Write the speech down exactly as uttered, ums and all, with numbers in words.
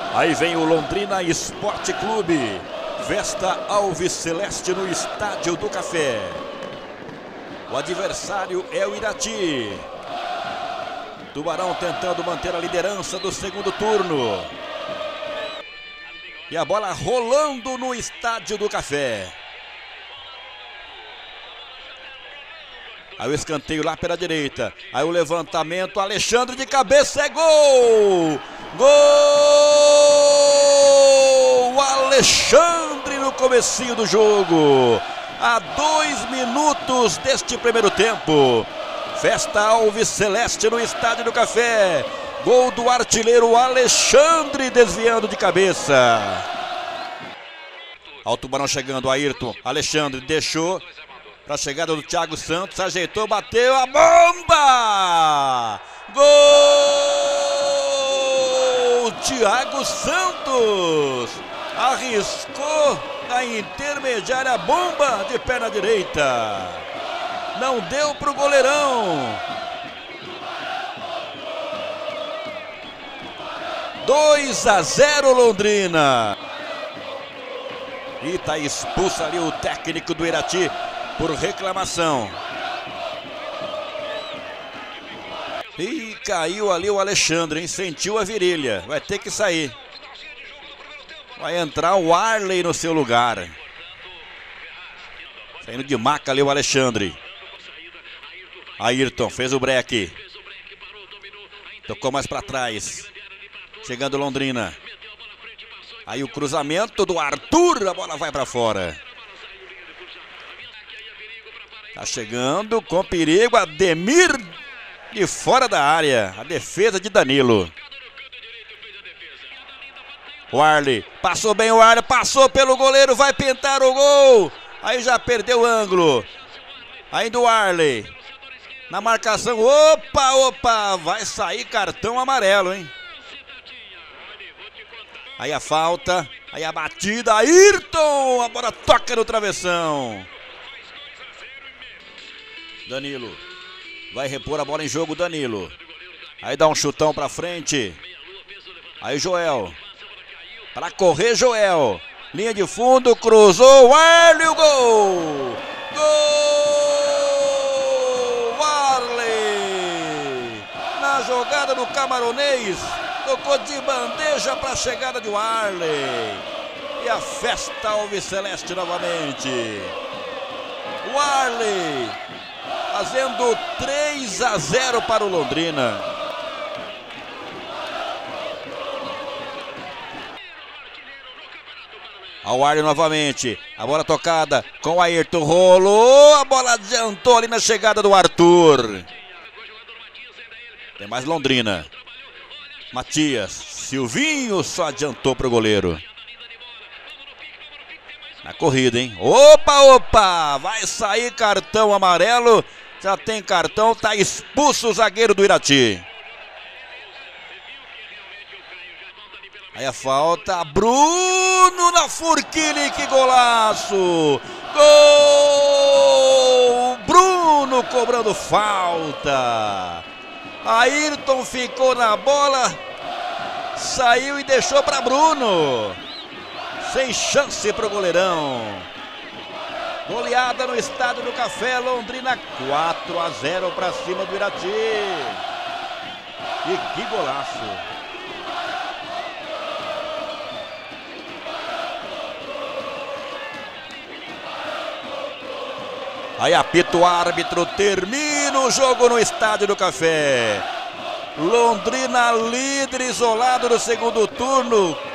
Aí vem o Londrina Esporte Clube. Festa Alves Celeste no Estádio do Café. O adversário é o Irati. Tubarão tentando manter a liderança do segundo turno. E a bola rolando no Estádio do Café. Aí o escanteio lá pela direita. Aí o levantamento, Alexandre de cabeça, é gol! Gol! Alexandre no comecinho do jogo. A dois minutos deste primeiro tempo. Festa Alves Celeste no Estádio do Café. Gol do artilheiro Alexandre desviando de cabeça. Ao Tubarão chegando, Ayrton. Alexandre deixou para a chegada do Thiago Santos. Ajeitou, bateu a bomba! Gol! Thiago Santos arriscou na intermediária, bomba de perna direita. Não deu para o goleirão. dois a zero Londrina. E está expulso ali o técnico do Irati por reclamação. E caiu ali o Alexandre, hein? Sentiu a virilha. Vai ter que sair. Vai entrar o Arley no seu lugar. Saindo de maca ali o Alexandre. Ayrton fez o break. Tocou mais para trás. Chegando Londrina. Aí o cruzamento do Arthur. A bola vai para fora. Tá chegando com perigo Ademir de fora da área. A defesa de Danilo. O Arley. Passou bem o Arley. Passou pelo goleiro. Vai pintar o gol. Aí já perdeu o ângulo. Ainda o Arley. Na marcação. Opa, opa. Vai sair cartão amarelo, hein? Aí a falta. Aí a batida. Ayrton. A bola toca no travessão. Danilo. Vai repor a bola em jogo, Danilo. Aí dá um chutão pra frente. Aí Joel. Para correr, Joel. Linha de fundo, cruzou. Arley, o gol! Gol! Arley! Na jogada do camaronês. Tocou de bandeja para a chegada do Arley. E a festa Alves Celeste novamente. O Arley fazendo três a zero para o Londrina. Ao Arley novamente. A bola tocada com o Ayrton. Rolou. A bola adiantou ali na chegada do Arthur. Tem mais Londrina. Matias. Silvinho só adiantou para o goleiro. Na corrida, hein? Opa, opa! Vai sair cartão amarelo. Já tem cartão. Tá expulso o zagueiro do Irati. Aí a falta. Bruno na Furquini. Que golaço! Gol! Bruno cobrando falta. Ayrton ficou na bola. Saiu e deixou para Bruno. Sem chance para o goleirão. Goleada no Estádio do Café. Londrina quatro a zero para cima do Irati. E que golaço. Aí apita o árbitro. Termina o jogo no Estádio do Café. Londrina líder isolado no segundo turno.